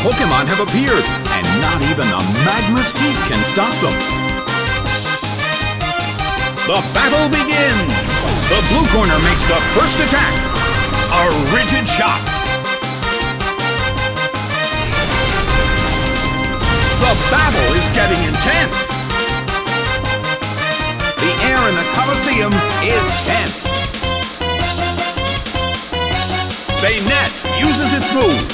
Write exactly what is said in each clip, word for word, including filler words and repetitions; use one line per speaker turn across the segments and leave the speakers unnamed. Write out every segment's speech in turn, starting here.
Pokemon have appeared, and not even the magma's heat can stop them. The battle begins! The blue corner makes the first attack. A rigid shot. The battle is getting intense. The air in the Colosseum is tense. Bayonet uses its move.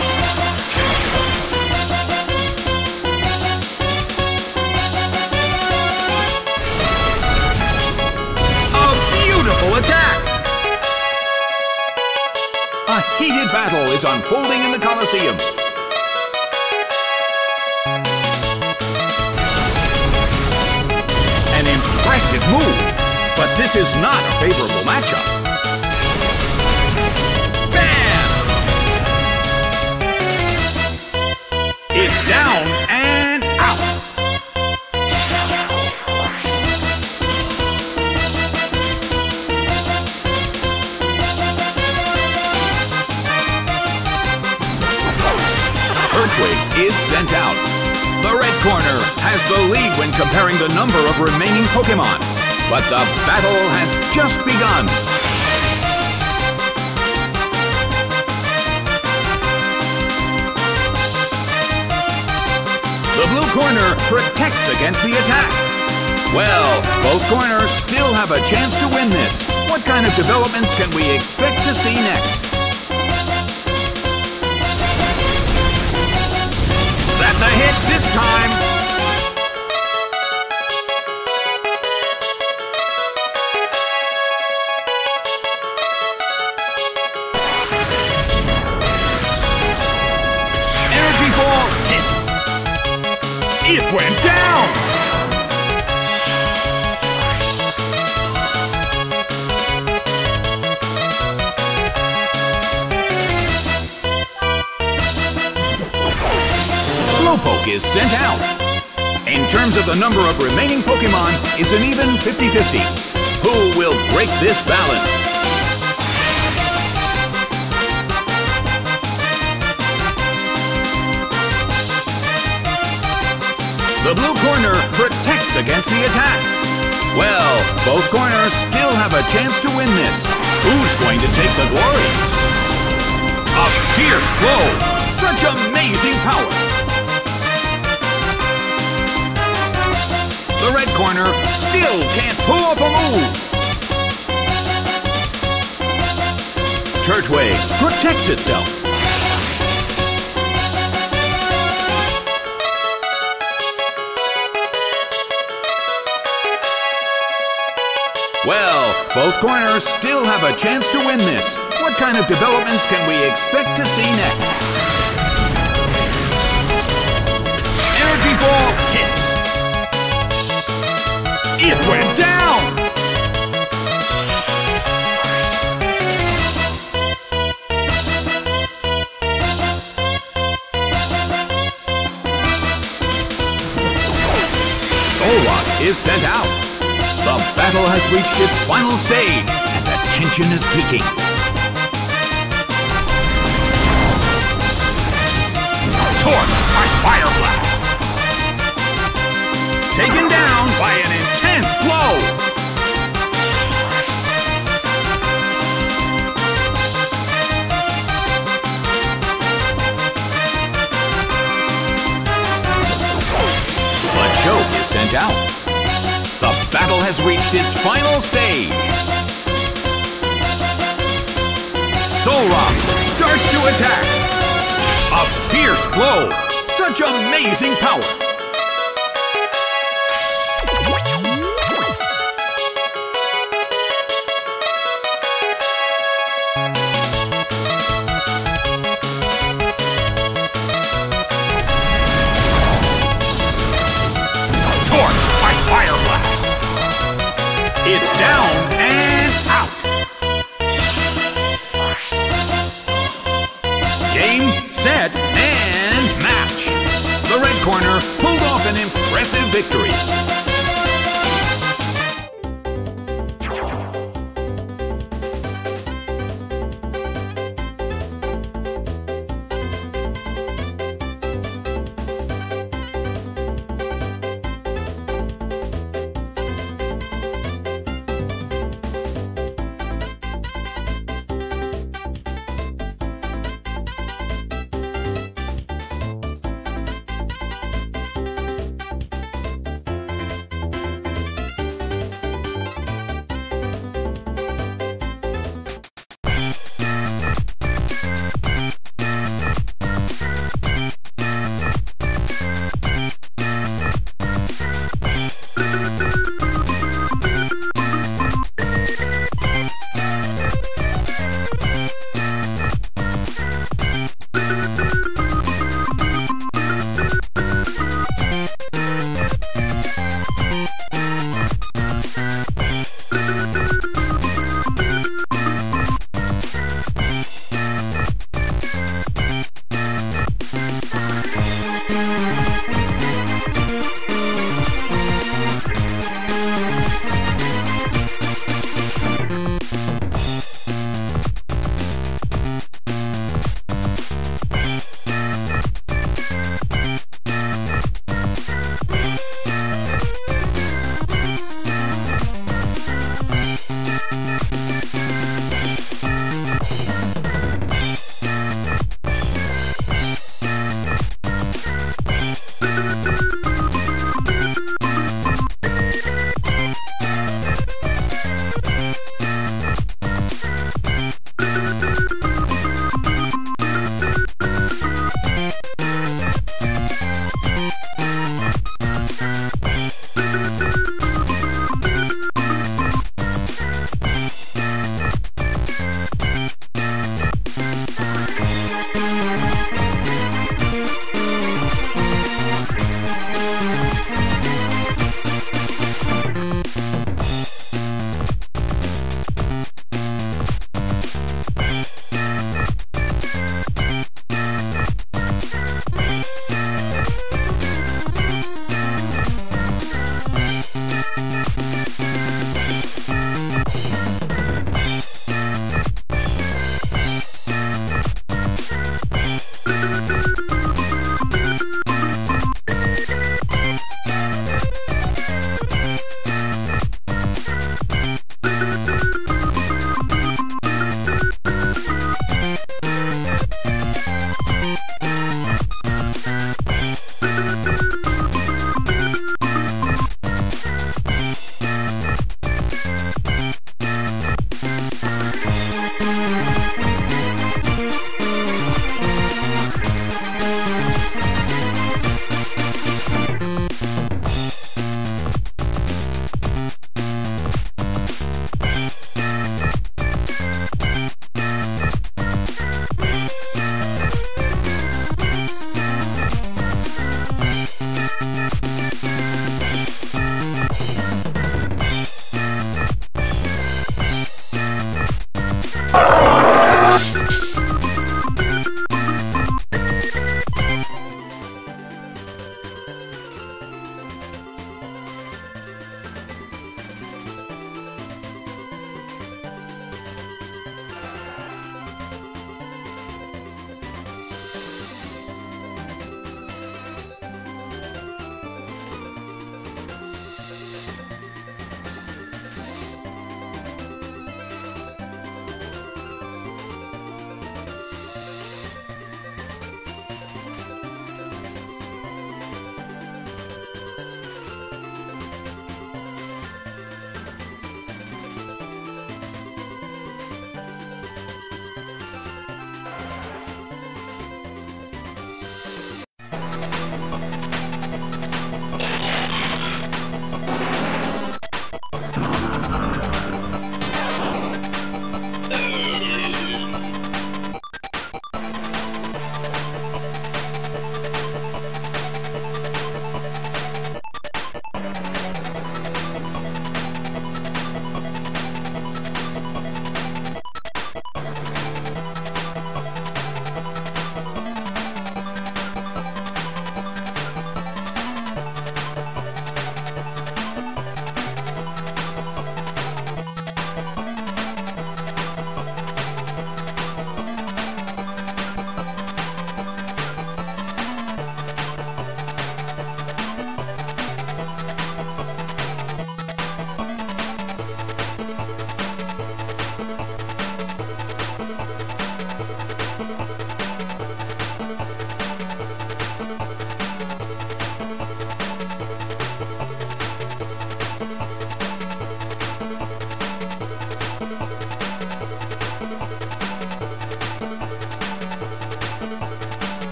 A beautiful attack! A heated battle is unfolding in the Colosseum. An impressive move, but this is not a favorable matchup. Bam! It's down and out. Turtwig is sent out. The red corner has the lead when comparing the number of remaining Pokemon, but the battle has just begun. The blue corner protects against the attack. Well, both corners still have a chance to win this. What kind of developments can we expect to see next? That's a hit this time! Energy Ball hits! It went down! Slowpoke is sent out. In terms of the number of remaining Pokemon, it's an even fifty fifty. Who will break this balance? The blue corner protects against the attack. Well, both corners still have a chance to win this. Who's going to take the glory? A fierce blow! Such amazing power! The red corner still can't pull off a move. Turtwig protects itself. Well, both corners still have a chance to win this. What kind of developments can we expect to see next? Energy Ball hits. It went down! Solrock is sent out. The battle has reached its final stage, and the tension is peaking. Torch by Fire Blast! Taken down by an intense blow! Machoke is sent out. The battle has reached its final stage. Solrock starts to attack. A fierce blow. Such amazing power. It's down and out. Game, set, and match. The red corner pulled off an impressive victory.